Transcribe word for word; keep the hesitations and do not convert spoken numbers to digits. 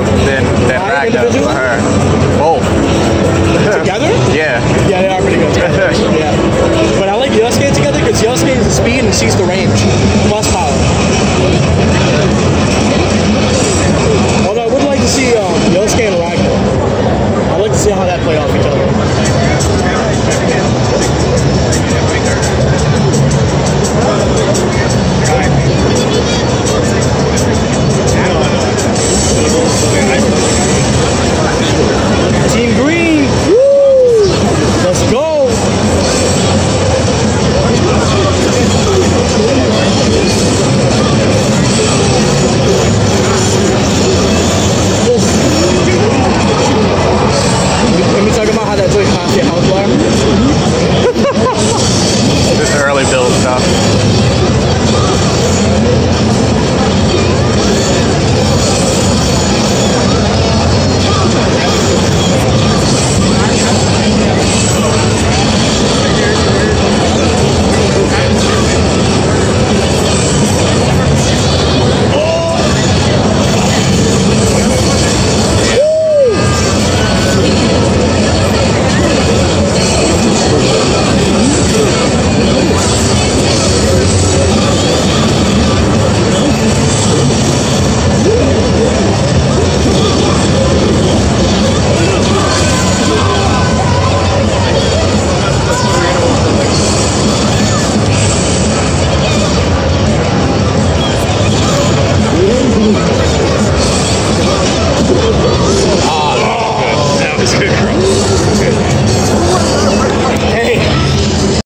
than than Right, Rag does for her. Both. Together? Yeah. Yeah, they are pretty good together. Yeah. But I like Yosuke together because Yosuke is the speed and she's the range.